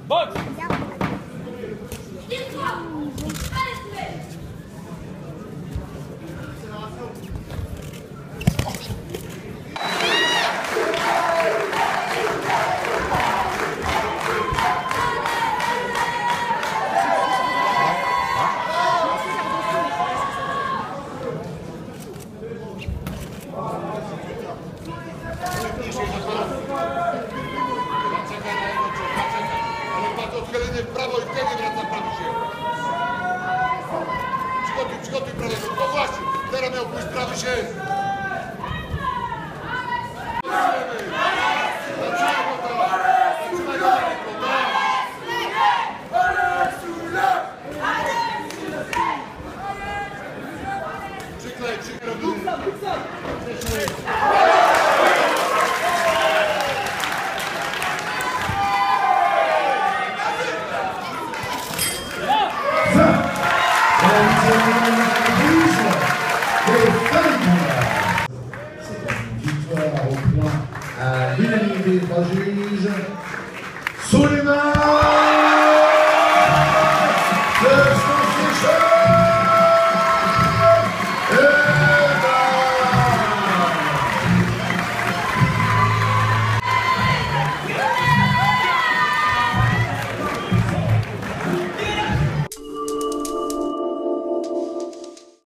Box. Odchylenie w prawo i wtedy wraca prawy się. Przygotuj prawy. No właśnie, teraz miał pójść prawy się. Przyklej. Victoire au point à l'unanimité des trois juges. Souleymane